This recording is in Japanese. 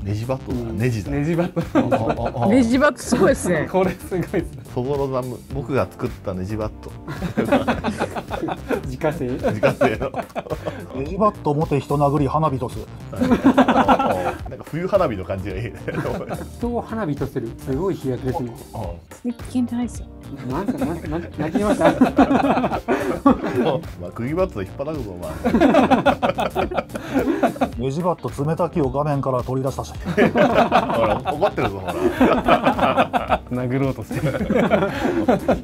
ネジバットだ。ネジだ。 ネジバット。 ネジバットすごいですね。 これすごいですね。 そぼろザム、僕が作ったネジバット。 自家製。 自家製の。 ネジバット持て人殴り花火とす。 なんか冬花火の感じがいいね。 人を花火とする。すごい飛躍ですね。 聞いてないですよ。 なんか泣きました。 まあ釘バットで引っ張らくぞお前。 ネジバット冷たきを画面から取り出したし。 ほら怒ってるぞほら。 殴ろうとしてる。